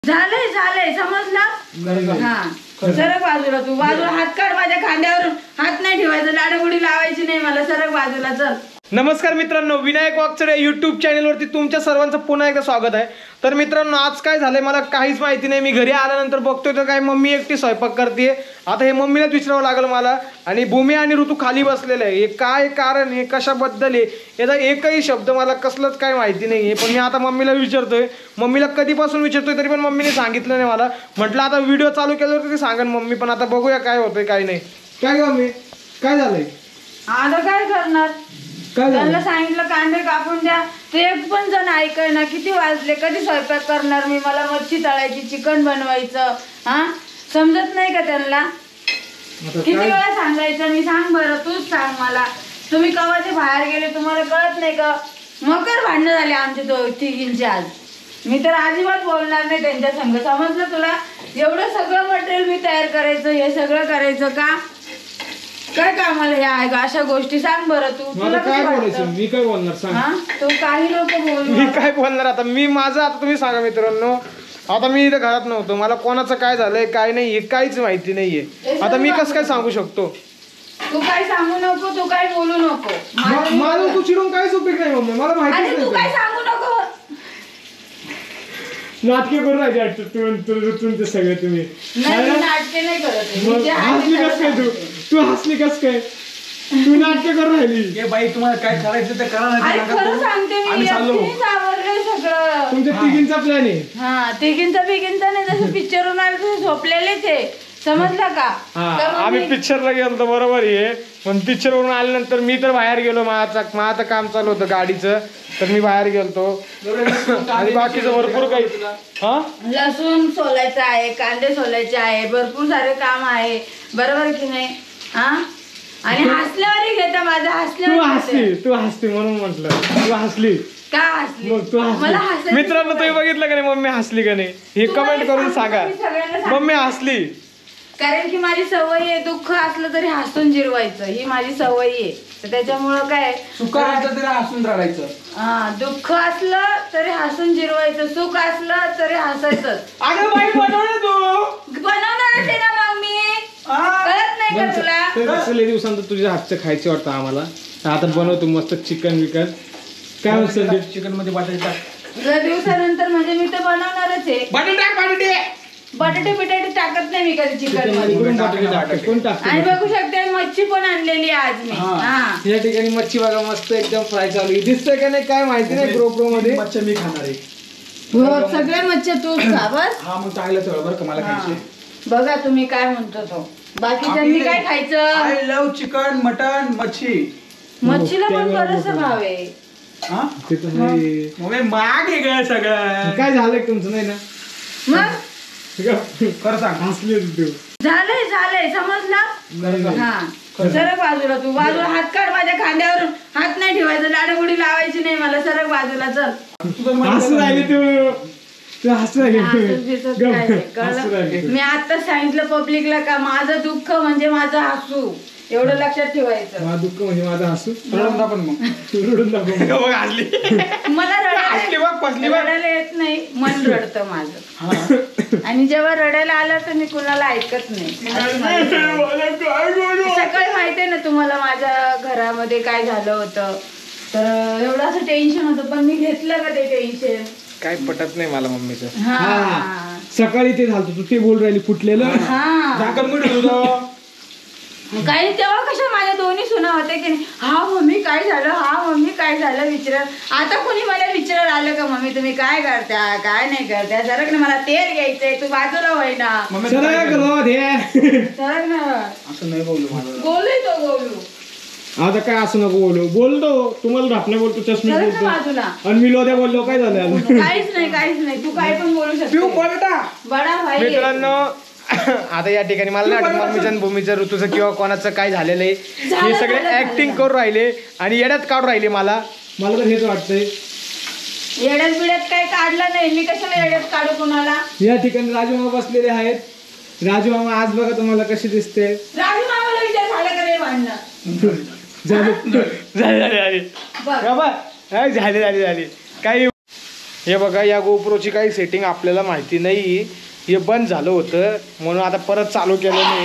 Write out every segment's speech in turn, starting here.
झालंय झालंय समजलं। हा सरक बाजूला, तू बाजूला हात काढ, माझ्या खांद्यावरून हात नाही ठेवायचं, लाडगुडी लावायची नाही मला, सरक बाजूला चल। नमस्कार मित्रांनो, विनायक वाकचडे यूट्यूब चॅनलवरती तुमच्या सर्वांचं पुन्हा एकदा स्वागत आहे। तर मित्रांनो, आज काय झालंय मला काहीच माहिती नाही। मी घरी आल्यानंतर बघतोय तर काय मम्मी एकटी स्वयंपाक करते। आता हे मम्मीलाच विचारावं लागेल मला। आणि भूमी आणि ऋतू खाली बसलेले आहे, हे काय कारण, हे कशाबद्दल आहे याचा एकही शब्द मला कसलंच काय माहिती नाही आहे। पण मी आता मम्मीला विचारतोय, मम्मीला कधीपासून विचारतोय तरी पण मम्मीने सांगितलं नाही मला। म्हटलं आता व्हिडिओ चालू केल्यावर ते सांगेन मम्मी, पण आता बघूया काय होतंय काय नाही। काय मम्मी, काय झालंय? आता काय करणार, त्यांना सांगितलं कांदे कापून द्या, ते एक पण जण ऐकाय ना। किती वाजले, कधी स्वयंपाक करणार मी, मला मच्छी तळायची, चिकन बनवायचं, हा समजत नाही का त्यांना? किती वेळा सांगायचं मी, सांग बरं तूच सांग मला, तुम्ही कवाचे बाहेर गेले तुम्हाला कळत नाही का? मकर भांडणं झाले आमचे तिघींचे आज। मी तर अजिबात बोलणार नाही त्यांच्या संग, समजलं तुला? एवढं सगळं मटेरियल मी तयार करायचं, हे सगळं करायचं का? काय कामाला हे आहे अशा गोष्टी, सांग बरं तू, तुला काय बोलायचं? मी काय बोलणार सांग? हा तो काही लोक बोल, मी काय बोलणार आता? मी माझं आता तुम्ही सांगा मित्रांनो। आता मी इथं घरात नव्हतो, मला कोणाचं काय झालंय काय नाही हे काहीच माहिती नाहीये। आता मी कसं काय सांगू शकतो? तू काय सांगू नको, तू काय बोलू नको, मला तू चिडून काहीच उपयोग नाही मम्मी, मला माहिती नाही। तू काय सांगू नको, नाटके करून राहायचे तुमचे सगळे तुम्ही। नाटके नाही करत, हसली कस काय तू हसली कस काय? तू नाटके करून राहिली। बाई तुम्हाला काय करायचं ते करा, खरं सांगते मी, आवडलंय सगळं। तुमच्या तिघींचा प्लॅन आहे? हा तिघींचा नाही, जसं पिक्चरून आलं तसं झोपलेलेच आहे, समजलं का? आम्ही पिक्चरला गेलो बरोबर आहे, पण पिक्चर वरून आल्यानंतर मी तर बाहेर गेलो, माझं काम चालू होतं गाडीचं, तर मी बाहेर गेलतो आणि बाकीचं भरपूर काही। हा लसूण सोलायचं आहे, कांदे सोलायचे आहे, भरपूर सारे काम आहे, बरोबर की नाही? हा आणि हसल्यावरही घेता माझं, हसल्यावर तू हसली म्हणून म्हटलं, तू हसली का? हसली मला हसली। मित्रांनो, तुम्ही बघितलं का नाही मम्मी हसली का नाही? हे कमेंट करून सांगा मम्मी हसली। कारण की माझी सवय आहे, दुःख असलं तरी हसून जिरवायचं, ही माझी सवय आहे। तर त्याच्यामुळं काय, सुख असलं तरी हसून रडायचं, हा दुःख असलं तरी हसून जिरवायचं, सुख असलं तरी हसायचं। अगं बाई बनव तू, बनवणारच आहे ना मग मी, कळत नाही का तुला? लय दिवसांतर तुझ्या हातचं खायचं वाटतं आम्हाला, आता बनवतो मस्त चिकन विकन। काय म्हणतो चिकन मध्ये बटाटे टाक, लय दिवसानंतर म्हणजे मी तर बनवणारच आहे। बटाटे बिटाटे टाकत नाही मी कधी चिकन मध्ये। आणि बघू शकते मच्छी पण आणलेली आज मी। हा या ठिकाणी मच्छी बघा मस्त एकदम फ्राय चालू आहे, दिसतंय का नाही काय माहिती नाही, GoPro मध्ये मच्छी मी खाणार आहे। हो सगळे मच्छी तूच खा बस। हा मग चांगलं थोडं बरं का, मला खायचे। बघा तुम्ही काय म्हणतो तो, बाकीच्यांनी काय खायचं? आय लव चिकन, मटन, मच्छी। मच्छीला पण बरंच भाव आहे। हा ते तर नाही, माग आहे ग सगळं। काय झालंय तुमचं नाही ना? मग खरं सांग, हसले तू। झालंय झालंय समजलं। हा सरक बाजूला, तू बाजूला हात काढ, माझ्या खांद्यावरून हात नाही ठेवायचं, लाडगुडी लावायची नाही मला, सरक बाजूला चल। हसू राहिली तू हसू राहिली। मी आता सांगितलं पब्लिकला का माझं दुःख म्हणजे माझं हसू, एवढं लक्षात ठेवायचं। माझं दुःख म्हणजे माझं हसू, रडून दाखव मग, रडून दाखव। मला रडायला येत नाही, मन रडतं माझं, आणि जेव्हा रडायला आलं तर मी कुणाला ऐकत नाही। सकाळी माहितीये ना तुम्हाला माझ्या घरामध्ये काय झालं होतं, तर एवढं असं टेन्शन होतं, पण मी घेतलं का ते टेन्शन? काय पटत नाही मला मम्मीचं। हा सकाळी ते झालं तू ते बोल राहिली फुटलेलं, काही तेव्हा कशा माझ्या दोन्ही सुना होत्या की नाही, हा मम्मी काय झालं, हा मम्मी काय झालं विचार। आता कोणी मला विचार आलं का मम्मी तुम्ही काय करता काय नाही करता, सरक ना मला तेल घ्यायचंय, तू बाजूला होय ना, सरक ना, असं नाही बोलू मला, बोलू तो बोलू। आता काय असं नको बोलू, बोलतो तुम्हाला ढापणे बोलतो, चष्मे बोलतो, बाजूला आणि मी लोद्या बोललो काय झालं? काहीच नाही, तू काय पण बोलू शकतो, बडा भाई। मित्रांनो, आता या ठिकाणी मला नाही वाटत मम्मीचं भूमीचं ऋतूचं किंवा कोणाचं काय झालेलं आहे, हे सगळे ऍक्टिंग करून राहिले आणि येड्यात काढून राहिले। मला तर हेच वाटतंय, येड्यात बिड्यात काय काढलं नाही मी, कशाला येड्यात काढू कुणाला? या ठिकाणी राजू मामा बसलेले आहेत। राजू मामा आज बघा तुम्हाला कशी दिसते। राजू मामाला विचार झालं का नाही भांडणं? झाले काही हे बघा या गोप्रोची काही सेटिंग आपल्याला माहिती नाही, हे बंद झालं होतं म्हणून आता परत चालू केलं नाही.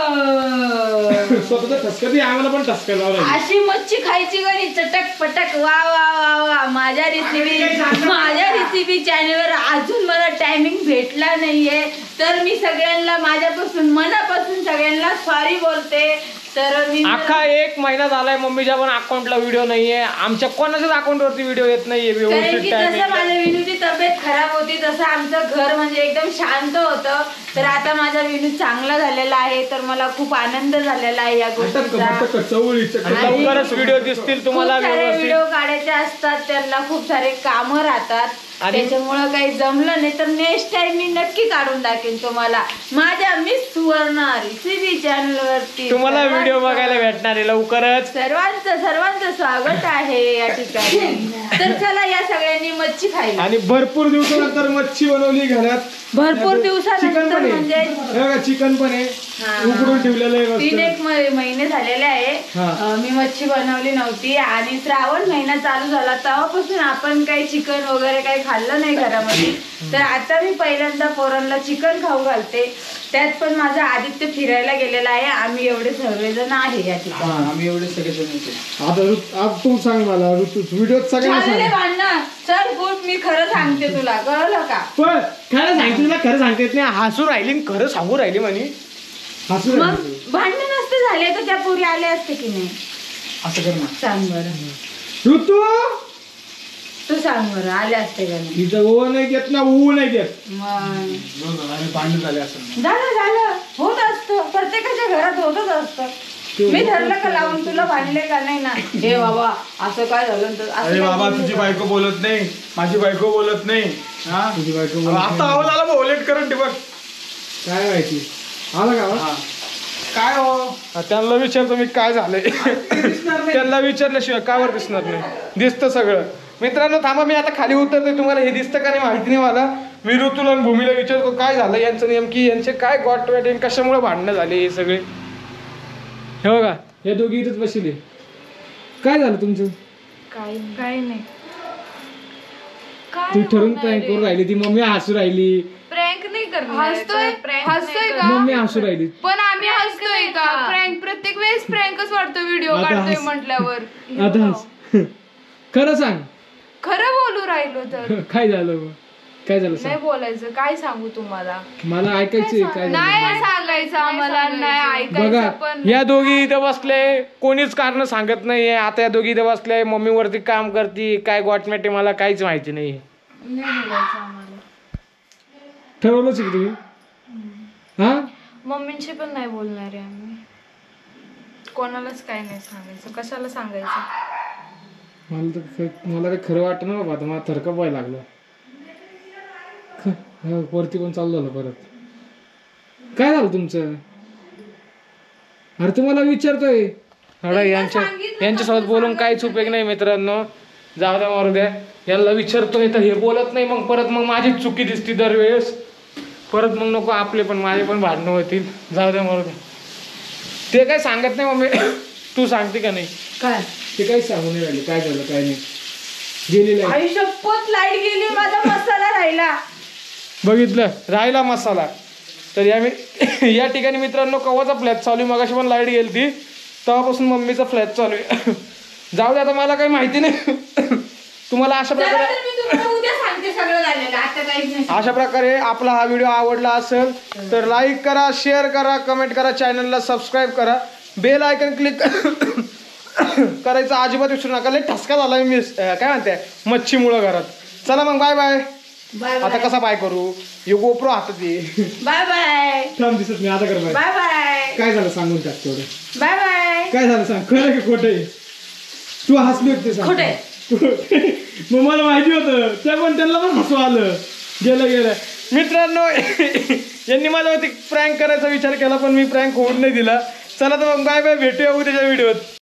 स्वतःचा ठसका बी आम्हाला पण ठसका लावला. अशी मच्छी खायची गणी चटक पटक. वा वा वा वा. माझ्या रेसिपी चॅनलवर अजून मला टायमिंग भेटला नाहीये, तर मी सगळ्यांना माझ्यापासून मनापासून सगळ्यांना सॉरी बोलते. तर मी अख्खा 1 महिना झालाय मम्मीच्या पण अकाउंटला व्हिडिओ नाहीये, आमच्या कोणाच्याच अकाउंटवरती व्हिडिओ येत नाहीये कारण की व्यवस्थित जसं टायमिंग. माझ्या विनूची तब्येत खराब होती तसं आमचं घर म्हणजे एकदम शांत होतं. तर आता माझा विनू चांगला झालेला आहे, तर मला खूप आनंद झालेला आहे या गोष्टीचा. लवकरच व्हिडिओ दिसतील तुम्हाला व्यवस्थित. व्हिडिओ काढायचे असतात, त्यांना खूप सारे कामं राहतात, त्याच्यामुळं काही जमलं नाही तर नेक्स्ट टाइम मी नक्की काढून दाखवेन तुम्हाला माझ्या मिस सुवर्ण रेसिपी चॅनल वरती. तुम्हाला व्हिडिओ बघायला भेटणार आहे लवकरच. सर्वांचं स्वागत आहे या ठिकाणी. तर चला या सगळ्यांनी मच्छी खाई. आणि भरपूर दिवसानंतर मच्छी बनवली घरात. भरपूर चिकन दिवसानंतर पण म्हणजे आहे, चिकन पण आहे उकडून ठेवलेलं आहे. 3-1 महिने झालेले आहे मी मच्छी बनवली नव्हती, आणि श्रावण महिना चालू झाला तेव्हापासून आपण काही चिकन वगैरे काही खाल्लं नाही घरामध्ये. तर आता मी पहिल्यांदा पोरांना चिकन खाऊ घालते. त्यात पण माझा आदित्य फिरायला गेलेला आहे. आम्ही एवढे सर्वजण आहे या ठिकाणी. आम्ही एवढे सगळेजण येतो. आता तू सांग मला व्हिडिओ झालेले भांडणं. चल गुड, मी खरं सांगते तुला, कळलं का? पण खरं सांगते तुला, खरं सांगते येत नाही. हसू राहिली आणि खरं सांगू राहिली म्हणे. हसू मग भांडण नसते झाले तर त्या पोरी आले असते की नाही? असं कर ना. सांग बरं, ऋतू तू सांग बरं, आले असते का नाही? तिचं ओ नाही घेत ना ऊ नाही घेत. मग आम्ही भांडण झाले असं. झालं होत असतं, प्रत्येकाच्या घरात होतच असतं. मी ठरलं का लावून तुला भांडले का नाही ना, हे बाबा असं काय झालं तर असं अरे काय बाबा बोलू तुझी नका. बायको बोलत नाही, माझी बायको बोलत नाही. हा तुझी बायको आता आवाज आला बघ, ओलेट करून ठेव बघ. काय माहिती आला का हा. काय हो त्यांना विचारतो मी काय झालंय. त्यांना विचारल्याशिवाय का वर दिसणार नाही, दिसतं सगळं. मित्रांनो थांबा, मी आता खाली उतरते. तुम्हाला हे दिसतं का नाही माहिती नाही मला. मी ऋतूला आणि भूमीला विचारतो काय झालं यांचं, नेमकी यांचे काय गॉट वेट कशामुळे भांडणं झाले हे सगळे. हे बघा हे दोघी इथेच बसले. काय झालं तुमचं? काय नाही तू ठरून प्रँक करून राहिली, ती मम्मी हसू राहिली. प्रँक नाही करणार. हसतोय का? मम्मी हसू राहिली. पण आम्ही हसतोय का? प्रँक प्रत्येक वेळेस प्रँकच वाटतो व्हिडिओ आता काढतोय हस. म्हटल्यावर. आता हस. खरं सांग खरं बोलू राहिलो तर काय झालं मग? काय झालं नाही सांग. बोलायचं. काय सांगू तुम्हाला? मला ऐकायचंय काय झालं. नाही सांगायचं आम्हाला, नाही बघा ऐकायचं पण. या दोघी इथं बसले, कोणीच कारण सांगत नाहीये. आता या दोघी इथं बसले, मम्मी वरती काम करते, काय गॉटमॅटे मला काहीच माहिती नाही. नाही बोलायचं आम्हाला. ठरवलंच की तुम्ही? हा मम्मींशी पण नाही बोलणार आहे आम्ही. कोणालाच काय नाही सांगायचं. कशाला सांगायचं? मला काही खरं वाटत ना बाबा. आता मला थरका व्हायला लागलं. वरती पण चालू झालं परत. काय झालं तुमचं? अरे तुम्हाला विचारतोय. यांच्यासोबत बोलून काहीच उपयोग नाही मित्रांनो. जाऊ द्या मारू द्या. यांना विचारतोय तर हे बोलत नाही. मग परत मग माझीच चुकी दिसती दरवेळेस. परत मग नको आपले पण माझे पण भांडणं होतील. जाऊ द्या मारू द्या. ते काय सांगत नाही मम्मी. तू सांगते का नाही? काय ते काही सांगू नाही राहिले काय झालं काय नाही. गेलेलं आहे. आई शपथ, लाईट गेली, माझा मसाला राहिला. बघितलं राहिला मसाला. तर या ठिकाणी मित्रांनो कवाचा फ्लॅश चालू आहे. मगाशी पण लाईट गेली ती, तेव्हापासून मम्मीचा फ्लॅश चालू आहे. जाऊ दे आता मला काही माहिती नाही. तुम्हाला अशा चला प्रकारे तर मी तुम्हाला उद्या सांगते सगळं झालेलं, आता काहीच नाही. अशा प्रकारे आपला हा व्हिडिओ आवडला असेल तर लाईक करा, शेअर करा, कमेंट करा, चॅनलला सबस्क्राईब करा, बेल आयकन क्लिक करायचं अजिबात विसरू नका. लय ठसका झाला मी काय म्हणते मच्छीमुळं घरात. चला मग बाय बाय. बाय आता कसा बाय करू? हे गोप्रो हातात ये. बाय बाय थांब दिसत मी आता कर बाय. बाय बाय काय झालं सांगून टाक तेवढं. Bye bye. काय झालं सांग. खरं की खोटं आहे? तू हसली होती सांग. खोटं आहे. मग मला माहिती होतं. त्या पण त्यांना पण हसू आलं. गेलं मित्रांनो. यांनी माझ्यावरती प्रँक करायचा विचार केला पण मी प्रँक होऊन नाही दिला. चला तर मग बाय बाय. भेटूया उद्याच्या व्हिडिओत.